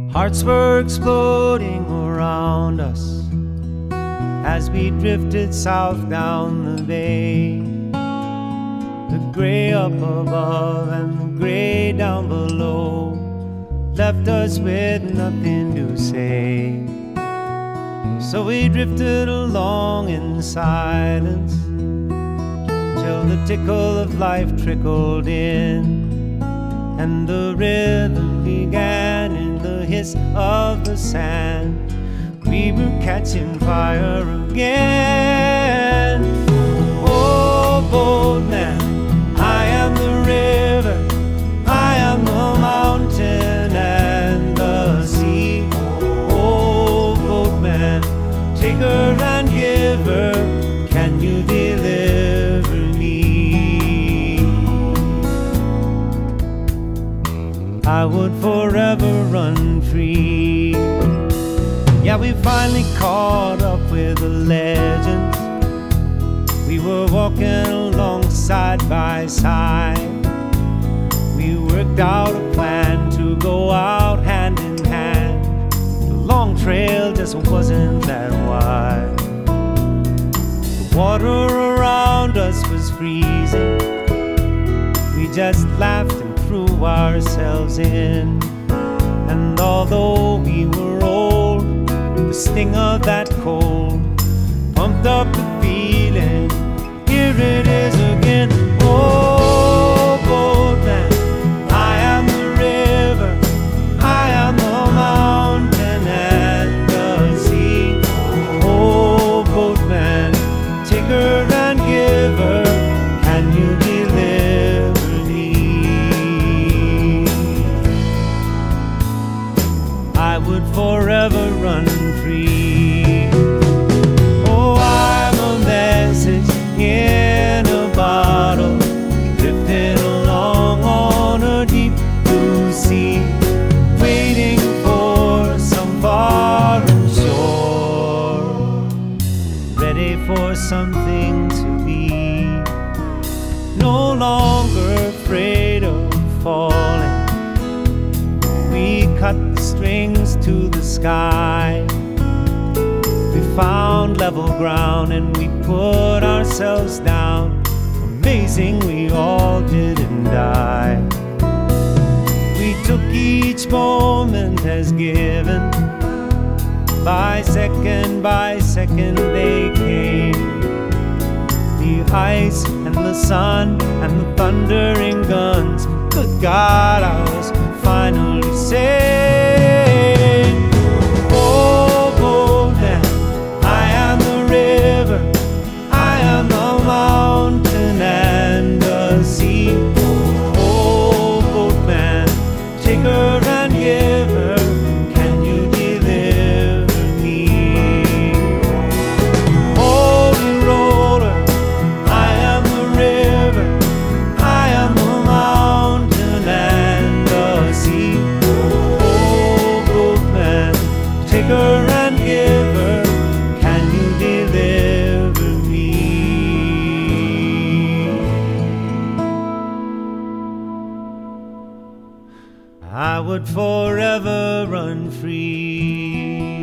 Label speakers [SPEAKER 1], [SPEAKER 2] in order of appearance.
[SPEAKER 1] Hearts were exploding around us as we drifted south down the bay. The gray up above and the gray down below left us with nothing to say. So we drifted along in silence till the tickle of life trickled in, and the rhythm began in the hiss of the sand. We were catching fire again. Oh, boatman, I am the river, I am the mountain and the sea. Oh, boatman, taker and giver, can you deliver me? I would forever run free. Yeah, we finally caught up with the legends. We were walking along side by side. We worked out a plan to go out hand in hand. The long trail just wasn't that wide. The water around us was freezing. We just laughed and threw ourselves in. And although we were old, the sting of that cold pumped up the feeling. Here it is again. Oh, boatman, I am the river, I am the mountain and the sea. Oh, boatman, taker and giver, can you deliver me? I would forever run free. Oh, I'm a message in a bottle, drifting along on a deep blue sea, waiting for some foreign shore, ready for something to be. No longer afraid of falling, we cut the strings to the sky. We found level ground and we put ourselves down. Amazing, we all didn't die. We took each moment as given. By second they came. The ice and the sun and the thundering guns. Good God, I was finally saved. Oh, boatman, I am the river, I am the mountain and the sea. Oh, boatman, taker and giver, can you deliver me? Holy roller, I am the river, I am the mountain and the sea. Oh, boatman, taker and giver, can you deliver me? I would forever run free.